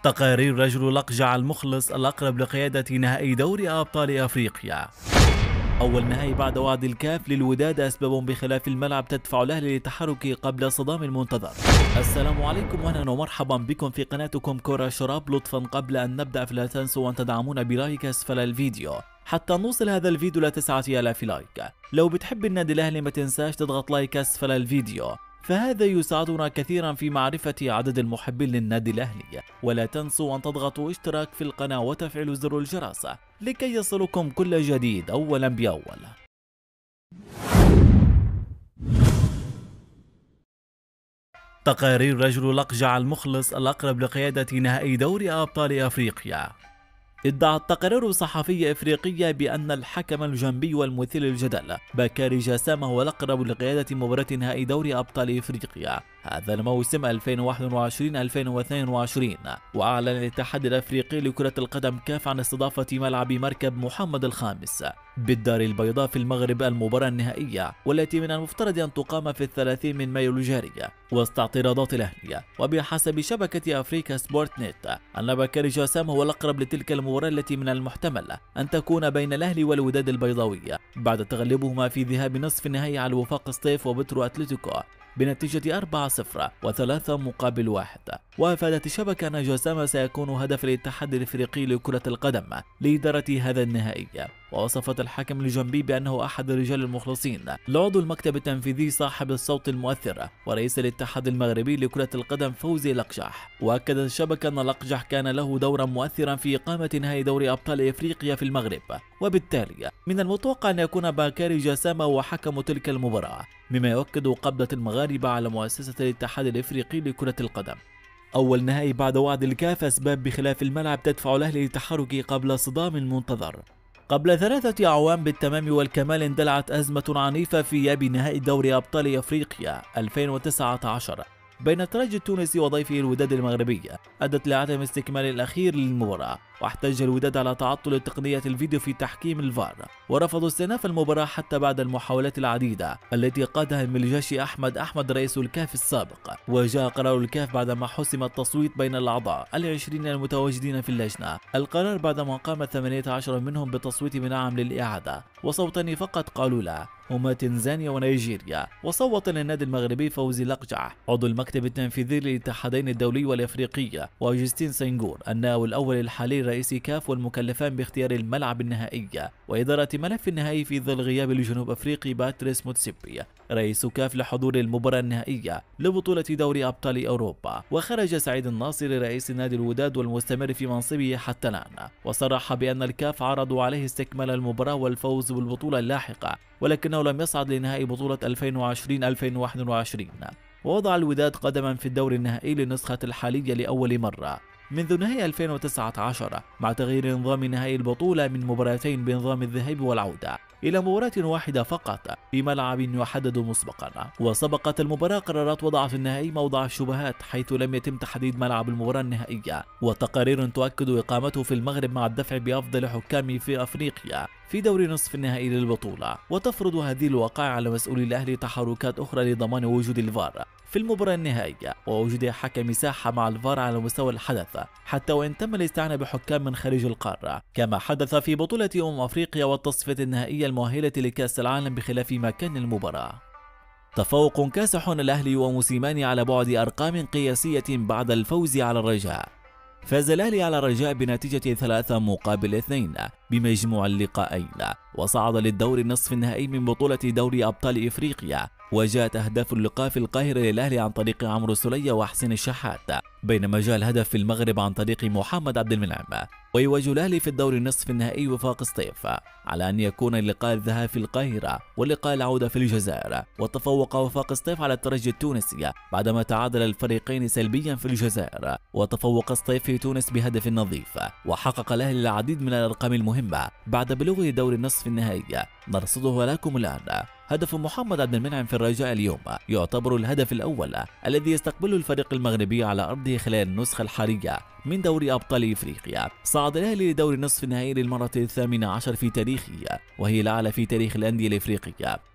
تقارير رجل الأقجع المخلص الأقرب لقيادة نهائي دوري أبطال أفريقيا. أول نهائي بعد وعد الكاف للوداد أسباب بخلاف الملعب تدفع الأهلي للتحرك قبل صدام المنتظر. السلام عليكم وأهلا ومرحبا بكم في قناتكم كرة شراب. لطفا قبل أن نبدأ فلا تنسوا أن تدعمونا بلايك أسفل الفيديو حتى نوصل هذا الفيديو ل 9000 لايك. لو بتحب النادي الأهلي ما تنساش تضغط لايك أسفل الفيديو، فهذا يساعدنا كثيرا في معرفة عدد المحبين للنادي الأهلي. ولا تنسوا أن تضغطوا اشتراك في القناة وتفعيل زر الجرس لكي يصلكم كل جديد أولا بأول. تقارير رجل الأقجع المخلص الأقرب لقيادة نهائي دوري أبطال أفريقيا. ادعت تقارير صحفية إفريقية بأن الحكم الجنبي والمثير للجدل بكاري جسامة هو الأقرب لقيادة مباراة نهائي دوري أبطال إفريقيا هذا الموسم 2021-2022. وأعلن الاتحاد الأفريقي لكرة القدم كاف عن استضافة ملعب مركب محمد الخامس بالدار البيضاء في المغرب المباراة النهائية، والتي من المفترض أن تقام في 30 من مايو الجاري وسط اعتراضات الأهلي. وبحسب شبكة أفريكا سبورت نت أن بكاري جسامة هو الأقرب لتلك المباراة التي من المحتمل أن تكون بين الأهلي والوداد البيضاوي بعد تغلبهما في ذهاب نصف النهائي على وفاق سطيف وبترو أتلتيكو بنتيجة 4-0 و3-1. وأفادت الشبكة أن جسامة سيكون هدف الاتحاد الإفريقي لكرة القدم لإدارة هذا النهائي. ووصفت الحكم الجنبي بأنه أحد الرجال المخلصين لعضو المكتب التنفيذي صاحب الصوت المؤثر ورئيس الاتحاد المغربي لكرة القدم فوزي الأقجح. وأكدت الشبكة أن الأقجح كان له دورا مؤثرا في إقامة نهائي دوري أبطال إفريقيا في المغرب، وبالتالي من المتوقع أن يكون بكاري جسامة هو حكم تلك المباراة، مما يؤكد قبضة المغاربة على مؤسسة الاتحاد الإفريقي لكرة القدم. أول نهائي بعد وعد الكاف أسباب بخلاف الملعب تدفع الأهلي للتحرك قبل صدام المنتظر. قبل 3 أعوام بالتمام والكمال اندلعت أزمة عنيفة في إياب نهائي دوري أبطال أفريقيا 2019 بين الترجي التونسي وضيفه الوداد المغربي، أدت لعدم استكمال الأخير للمباراة. واحتج الوداد على تعطل تقنية الفيديو في تحكيم الفار، ورفضوا استئناف المباراة حتى بعد المحاولات العديدة التي قادها الملجاشي أحمد رئيس الكاف السابق. وجاء قرار الكاف بعدما حسم التصويت بين الأعضاء 20 المتواجدين في اللجنة. القرار بعدما قام 18 منهم بالتصويت بنعم للإعادة، وصوتين فقط قالوا لا، هما تنزانيا ونيجيريا. وصوت للنادي المغربي فوزي الأقجع عضو المكتب التنفيذي للاتحادين الدولي والافريقي، واجستين سنغور النائب الاول الحالي رئيس كاف والمكلفان باختيار الملعب النهائي واداره ملف النهائي في ظل غياب الجنوب افريقي باتريس موتسيبي رئيس كاف لحضور المباراه النهائيه لبطوله دوري ابطال اوروبا. وخرج سعيد الناصري رئيس نادي الوداد والمستمر في منصبه حتى الان، وصرح بان الكاف عرضوا عليه استكمال المباراه والفوز بالبطوله اللاحقه، ولكنه لم يصعد لنهائي بطوله 2020-2021. ووضع الوداد قدما في الدور النهائي للنسخة الحالية لأول مرة منذ نهائي 2019 مع تغيير نظام نهائي البطولة من مباراتين بنظام الذهاب والعودة إلى مباراة واحدة فقط في ملعب يحدد مسبقا. وسبقت المباراة قرارات وضعت النهائي موضع الشبهات، حيث لم يتم تحديد ملعب المباراة النهائية، وتقارير تؤكد إقامته في المغرب مع الدفع بأفضل حكام في أفريقيا في دور نصف النهائي للبطولة. وتفرض هذه الواقعة على مسؤولي الأهلي تحركات أخرى لضمان وجود الفار في المباراة النهائية ووجود حكم مساحة مع الفار على مستوى الحدث، حتى وإن تم الاستعانة بحكام من خارج القارة، كما حدث في بطولة أفريقيا والتصفية النهائية المؤهلة لكأس العالم بخلاف مكان المباراة. تفوق كاسح الأهلي وموسيماني على بعد أرقام قياسية بعد الفوز على الرجاء. فاز الأهلي على الرجاء بنتيجة 3-2 بمجموع اللقاءين، وصعد للدور النصف النهائي من بطولة دوري أبطال إفريقيا. وجاءت أهداف اللقاء في القاهرة للأهلي عن طريق عمرو سلية وحسين الشحات، بينما جاء الهدف في المغرب عن طريق محمد عبد المنعم. ويواجه الأهلي في الدور النصف النهائي وفاق سطيف، على أن يكون اللقاء الذهاب في القاهرة واللقاء العودة في الجزائر. وتفوق وفاق سطيف على الترجي التونسي بعدما تعادل الفريقين سلبيا في الجزائر. وتفوق سطيف في تونس بهدف نظيف. وحقق الأهلي العديد من الأرقام المهمة بعد بلوغه دور النصف النهائي، نرصدها لكم الآن. هدف محمد عبد المنعم في الرجاء اليوم يعتبر الهدف الأول الذي يستقبله الفريق المغربي على أرضه خلال النسخة الحالية من دوري أبطال إفريقيا. صعد الأهلي لدور النصف النهائي للمرة 18 في تاريخه، وهي الأعلى في تاريخ الأندية الإفريقية.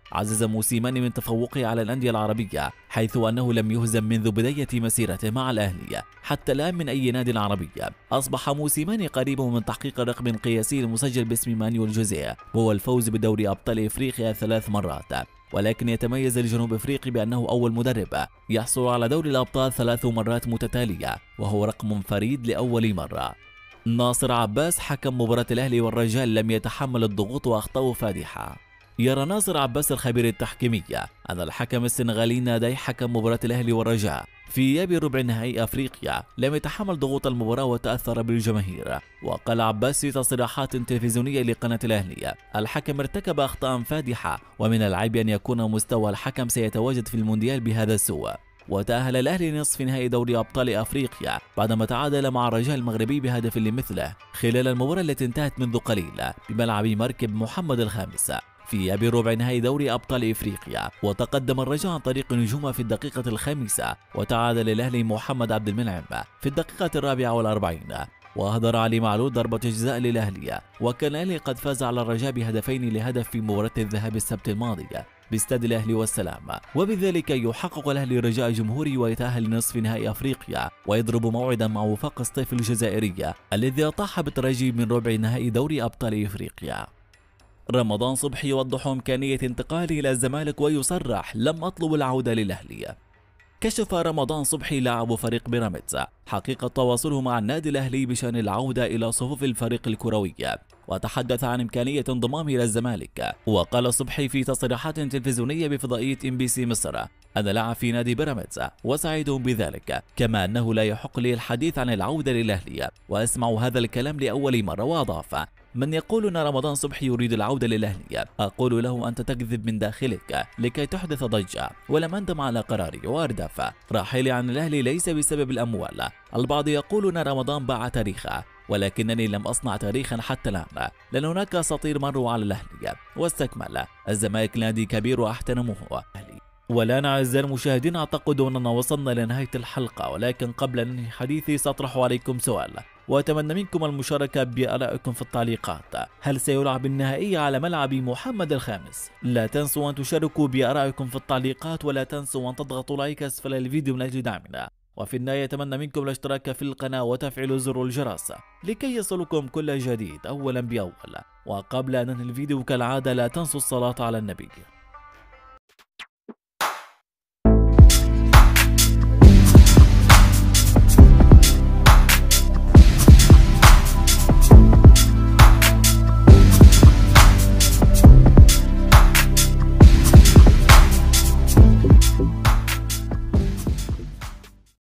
عزز موسيماني من تفوقه على الأندية العربية، حيث أنه لم يهزم منذ بداية مسيرته مع الأهلي حتى الآن من أي نادي عربي. أصبح موسيماني قريبا من تحقيق رقم قياسي مسجل باسم مانويل جوزيه، وهو الفوز بدوري أبطال إفريقيا 3 مرات. ولكن يتميز الجنوب افريقي بانه اول مدرب يحصل على دوري الابطال 3 مرات متتاليه، وهو رقم فريد لاول مره. ناصر عباس حكم مباراة الاهلي والرجال لم يتحمل الضغوط واخطاء فادحه. يرى ناصر عباس الخبير التحكيمي أن الحكم السنغالي نادي حكم مباراة الأهلي والرجاء في إياب ربع نهائي أفريقيا لم يتحمل ضغوط المباراة وتأثر بالجماهير. وقال عباس في تصريحات تلفزيونية لقناة الأهلي: الحكم ارتكب أخطاء فادحة، ومن العيب أن يكون مستوى الحكم سيتواجد في المونديال بهذا السوء. وتأهل الأهلي لنصف نهائي دوري أبطال أفريقيا بعدما تعادل مع الرجاء المغربي بهدف لمثله خلال المباراة التي انتهت منذ قليل بملعب مركب محمد الخامس في إياب ربع نهائي دوري أبطال إفريقيا. وتقدم الرجاء عن طريق نجومه في الدقيقة الخامسة، وتعادل الأهلي محمد عبد المنعم في الدقيقة 44. وأهدر علي معلول ضربة جزاء للأهلي، وكان الأهلي قد فاز على الرجاء بهدفين لهدف في مباراة الذهاب السبت الماضي باستاد الأهلي والسلام، وبذلك يحقق الأهلي رجاء جمهوري ويتأهل لنصف نهائي أفريقيا ويضرب موعدا مع وفاق سطيف الجزائري الذي أطاح بالترجي من ربع نهائي دوري أبطال إفريقيا. رمضان صبحي يوضح إمكانية انتقاله إلى الزمالك ويصرح: لم أطلب العودة للأهلي. كشف رمضان صبحي لاعب فريق بيراميدز حقيقة تواصله مع النادي الأهلي بشأن العودة إلى صفوف الفريق الكروي، وتحدث عن إمكانية انضمامه إلى الزمالك. وقال صبحي في تصريحات تلفزيونية بفضائية MBC مصر: أنا لاعب في نادي بيراميدز وسعيد بذلك، كما أنه لا يحق لي الحديث عن العودة للأهلي، وأسمع هذا الكلام لأول مرة. وأضاف: من يقول أن رمضان صبحي يريد العودة للأهلي أقول له أنت تكذب من داخلك لكي تحدث ضجة، ولم أندم على قراري. وأردف: رحيلي عن الأهلي ليس بسبب الأموال، البعض يقول أن رمضان باع تاريخه، ولكنني لم أصنع تاريخا حتى الآن، لأن هناك أساطير مروا على الأهلي. واستكمل: الزمالك نادي كبير وأحترمه. والآن أعزائي المشاهدين أعتقد أننا وصلنا لنهاية الحلقة، ولكن قبل أن أنهي حديثي سأطرح عليكم سؤال، وأتمنى منكم المشاركة بآرائكم في التعليقات: هل سيلعب النهائي على ملعب محمد الخامس؟ لا تنسوا أن تشاركوا بآرائكم في التعليقات، ولا تنسوا أن تضغطوا لايك أسفل الفيديو من أجل دعمنا. وفي النهاية أتمنى منكم الاشتراك في القناة وتفعيل زر الجرس لكي يصلكم كل جديد أولا بأول. وقبل أن ننهي الفيديو كالعادة لا تنسوا الصلاة على النبي.